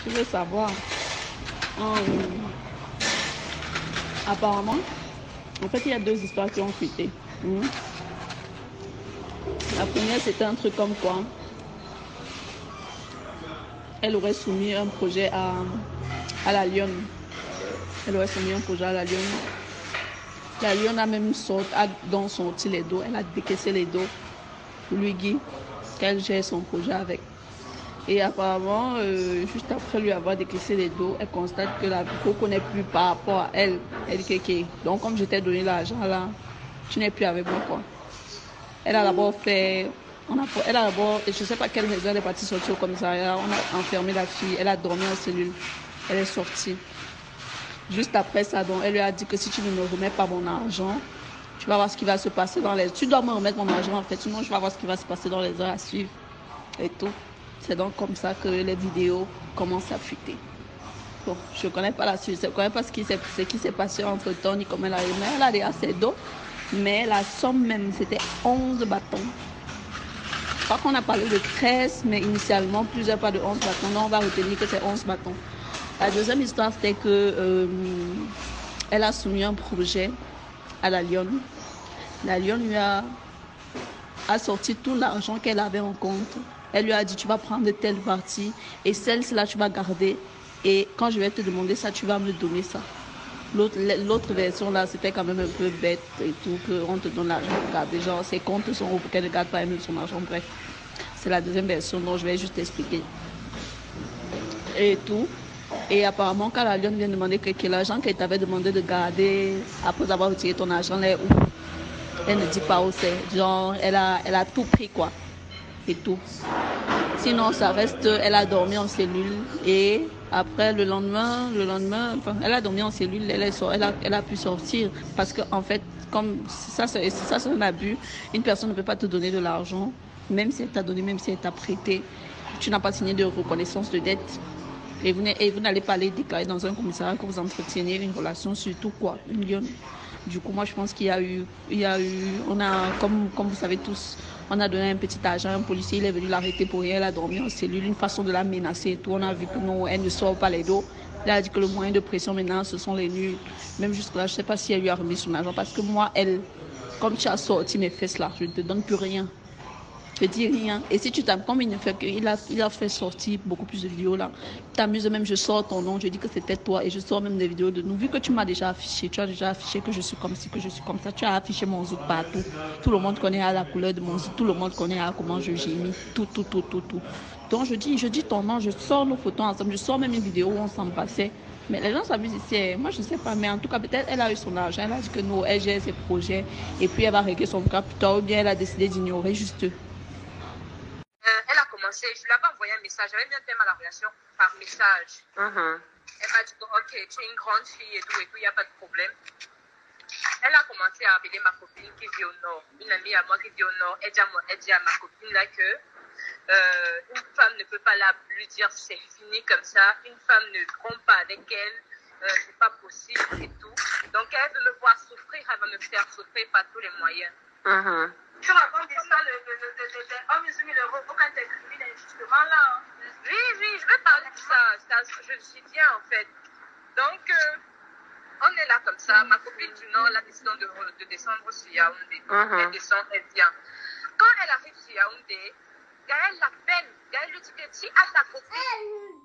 Tu veux savoir? Apparemment, en fait, il y a deux histoires qui ont fuité. La première, c'était un truc comme quoi elle aurait soumis un projet à la Lionne. Elle aurait soumis un projet à la Lionne. La Lionne a même donc sorti les dos. Elle a décaissé les dos pour lui dire qu'elle gère son projet avec. Et apparemment, juste après lui avoir décaissé les dos, elle constate que la Coco n'est plus par rapport à elle. Elle dit que, donc comme je t'ai donné l'argent là, tu n'es plus avec moi quoi. Elle a d'abord fait, elle a d'abord, je ne sais pas quelle raison, elle est partie sortir au commissariat, on a enfermé la fille, elle a dormi en cellule, elle est sortie. Juste après ça, donc, elle lui a dit que si tu ne me remets pas mon argent, tu vas voir ce qui va se passer dans les... Tu dois me remettre mon argent en fait, sinon je vais voir ce qui va se passer dans les heures à suivre et tout. C'est donc comme ça que les vidéos commencent à fuiter. Bon, je ne connais pas la suite, je ne connais pas ce qui s'est passé entre temps, ni comment elle a eu, mais elle a déjà ses dos. Mais la somme même, c'était 11 bâtons. Je crois qu'on a parlé de 13, mais initialement, plusieurs pas de 11 bâtons. Donc, on va retenir que c'est 11 bâtons. La deuxième histoire, c'était que elle a soumis un projet à la Lionne. La Lionne lui a sorti tout l'argent qu'elle avait en compte. Elle lui a dit, tu vas prendre telle partie et celle-là, tu vas garder. Et quand je vais te demander ça, tu vas me donner ça. L'autre version là, c'était quand même un peu bête et tout, qu'on te donne l'argent pour garder. Genre, ses comptes sont hauts pour qu'elle ne garde pas même son argent. Bref, c'est la deuxième version, donc je vais juste expliquer. Et tout. Et apparemment, quand la Lionne vient demander que l'argent qu'elle t'avait demandé de garder après avoir retiré ton argent, là, où elle ne dit pas où c'est. Genre, elle a tout pris, quoi. Et tout. Sinon, ça reste, elle a dormi en cellule et après le lendemain, enfin, elle a dormi en cellule, elle a pu sortir parce que en fait, comme ça, c'est un abus. Une personne ne peut pas te donner de l'argent, même si elle t'a donné, même si elle t'a prêté. Tu n'as pas signé de reconnaissance de dette. Et vous n'allez pas aller déclarer dans un commissariat que vous entretenez une relation, surtout quoi, une lionne. Du coup, moi, je pense qu'il y a eu, on a, comme vous savez tous, on a donné un petit argent à un policier, il est venu l'arrêter pour rien, elle a dormi en cellule, une façon de la menacer et tout. On a vu que non, elle ne sort pas les dos. Elle a dit que le moyen de pression maintenant, ce sont les nuls. Même jusque-là, je ne sais pas si elle lui a remis son argent, parce que moi, elle, comme tu as sorti mes fesses là, je ne te donne plus rien. Je dis rien. Et si tu t'amuses, comme il a fait sortir beaucoup plus de vidéos là, t'amuses même, je sors ton nom, je dis que c'était toi et je sors même des vidéos de nous. Vu que tu m'as déjà affiché, tu as déjà affiché que je suis comme ci, que je suis comme ça, tu as affiché mon zouk partout. Tout le monde connaît à la couleur de mon zouk, tout le monde connaît à comment je gémis, tout. Donc je dis ton nom, je sors nos photos ensemble, je sors même une vidéo où on s'en passait. Mais les gens s'amusent ici, moi je ne sais pas, mais en tout cas peut-être elle a eu son argent, elle a dit que non, elle gère ses projets et puis elle va régler son cas plus tard ou bien elle a décidé d'ignorer juste. Elle a commencé, je lui avais envoyé un message, j'avais bien fait la relation par message. Elle m'a dit, ok, tu es une grande fille et tout, il n'y a pas de problème. Elle a commencé à appeler ma copine qui vit au nord, une amie à moi qui vit au nord. Elle dit à ma copine là que une femme ne peut pas lui dire c'est fini comme ça, une femme ne trompe pas avec elle, c'est pas possible et tout. Donc elle veut me voir souffrir, elle va me faire souffrir par tous les moyens. Tu racontes l'histoire de 1 000 euros quand tu écris injustement là. Hein. Oui, je vais parler de ça. Je le suis bien en fait. Donc, on est là comme ça. Ma copine du Nord a décidé de descendre sur Yaoundé. Elle descend, elle vient. Quand elle arrive sur Yaoundé, Gaël l'appelle. Gaël lui dit que si à ta copine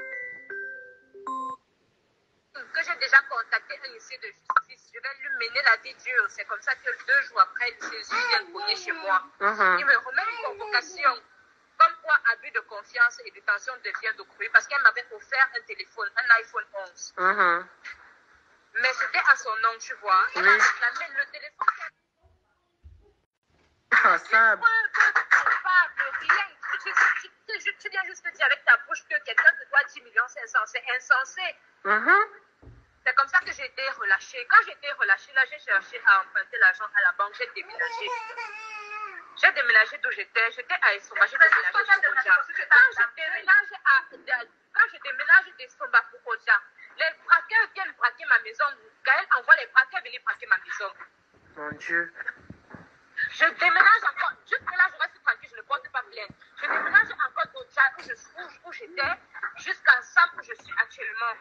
que j'ai déjà contacté un huissier de justice, je vais lui mener la vie dure. C'est comme ça que 2 jours après, Jésus vient cogner chez moi. Il me remet une convocation. Comme quoi, abus de confiance et détention de biens d'autrui, parce qu'elle m'avait offert un téléphone, un iPhone 11. Mais c'était à son nom, tu vois. Elle a réclamé le téléphone. Ça. Tu viens juste te dire avec ta bouche que quelqu'un te doit 10 millions, c'est insensé. C'est comme ça que j'ai été relâchée. Quand j'ai été relâchée, là, j'ai cherché à emprunter l'argent à la banque, j'ai déménagé. J'ai déménagé d'où j'étais. J'étais à Essomba, j'ai déménagé sur Kodja. Quand je déménage d'Essomba pour Kodja, les braqueurs viennent braquer ma maison. Gaël envoie les braqueurs venir braquer ma maison. Mon Dieu. Je déménage encore. Jusque là, je reste tranquille, je ne porte pas plainte. Je déménage encore d'Kodja où j'étais. jusqu'ensemble où je suis actuellement.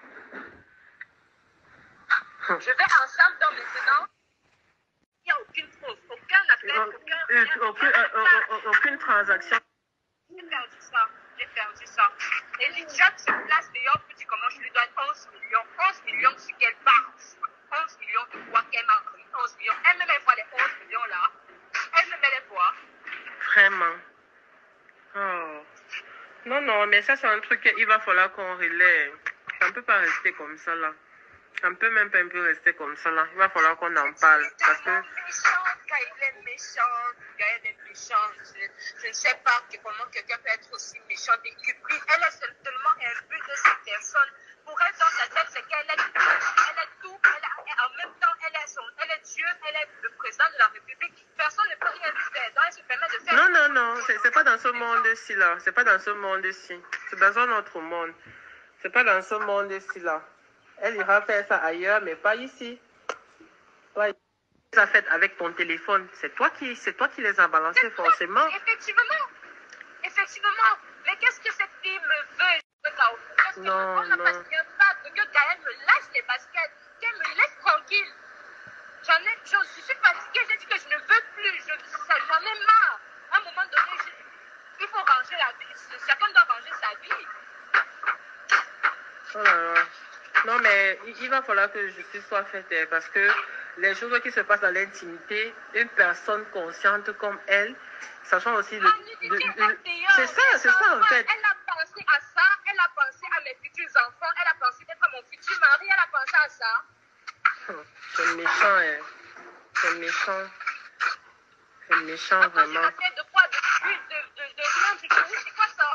Je vais ensemble dans maintenant. Il n'y a aucune pause, aucun appel, aucune transaction. J'ai perdu ça. Et l'idiote se place dehors pour dire comment je lui donne 11 millions. 11 millions sur quelle base? 11 millions de quoi qu'elle m'a pris? 11 millions. Elle me met voir les 11 millions là. Elle me met les voir. Vraiment. Oh. Non, mais ça c'est un truc qu'il va falloir qu'on relève. Ça ne peut pas rester comme ça là. Ça ne peut même pas un peu rester comme ça là. Il va falloir qu'on en parle. Parce que... Il est méchant. Je ne sais pas comment quelqu'un peut être aussi méchant. Et puis, elle est seulement un but de cette personne. Pour elle, dans sa tête, c'est qu'elle est tout. En même temps, elle est Dieu, elle est le président de la République. Personne ne peut rien lui faire. Donc, elle se permet de faire... Non. C'est pas dans ce monde-ci là. C'est pas dans ce monde-ci. C'est dans un autre monde. C'est pas dans ce monde-ci là. Elle ira faire ça ailleurs, mais pas ici. Pas ici. Tu as fait avec ton téléphone. C'est toi qui les as balancés forcément. Effectivement. Mais qu'est-ce que cette fille me veut? Non. Que Gaël me lâche les baskets. Qu'elle me laisse tranquille. Je suis fatiguée. J'ai dit que je ne veux plus. J'en ai marre. À un moment donné, il faut ranger la vie. Chacun doit ranger sa vie. Oh là là. Non, mais il va falloir que justice soit faite parce que les choses qui se passent dans l'intimité, une personne consciente comme elle, sachant aussi c'est ça en fait. Elle a pensé à ça, elle a pensé à mes futurs enfants, elle a pensé d'être mon futur mari, elle a pensé à ça. C'est méchant, hein. C'est méchant vraiment. De quoi? De rien du tout, c'est quoi ça?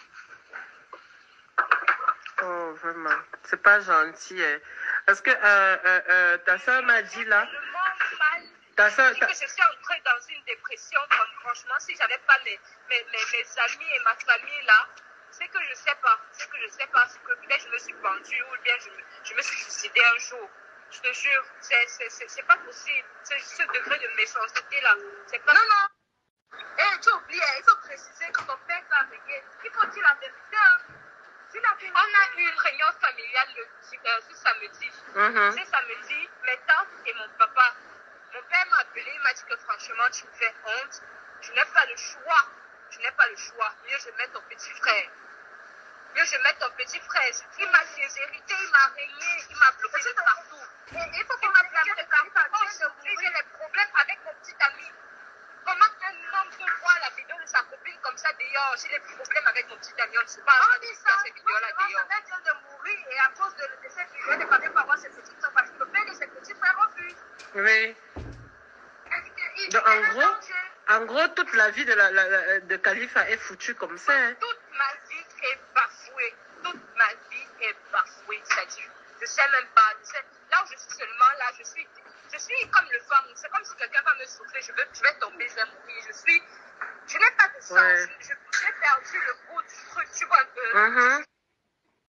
Oh, vraiment. C'est pas gentil. Hein. Parce que ta soeur m'a dit là. Ta soeur. Que je suis entrée dans une dépression. Franchement, si j'avais pas mes amis et ma famille là, c'est que je sais pas. C'est que peut-être je me suis pendue ou bien je me suis suicidée un jour. Je te jure, c'est pas possible. Ce degré de méchanceté là. C'est pas. Non. Tu as oublié, il faut préciser que ton père t'a régné. Il faut dire la vérité. On a eu une réunion familiale ce samedi. Ce samedi, mes tantes et mon papa. Mon père m'a appelé, il m'a dit que franchement, tu me fais honte. Je n'ai pas le choix. Mieux je mets ton petit frère. Il m'a déshérité, il m'a régné, il m'a bloqué de partout. Et il faut qu'il m'a bloqué de partout. Aujourd'hui, j'ai des problèmes avec mon petit ami. Comment un homme peut voir la vidéo de sa copine comme ça dehors? J'ai des problèmes avec mon petit ami, on ne sait pas cette vidéo-là dehors. Elle vient de mourir et à cause de cette vidéo, elle ne peut pas voir ses petits frères parce que le père de ses petits frères refuse. Oui. Donc, en gros, toute la vie de Khalifa est foutue comme ça. Hein. Toute ma vie est bafouée. C'est-à-dire, je ne sais même pas. Là où je suis seulement, là, je suis comme le femme. C'est comme si quelqu'un va me souffler. Je vais tomber, je vais mourir. Je n'ai pas de sens. J'ai perdu le goût du truc, tu vois un peu.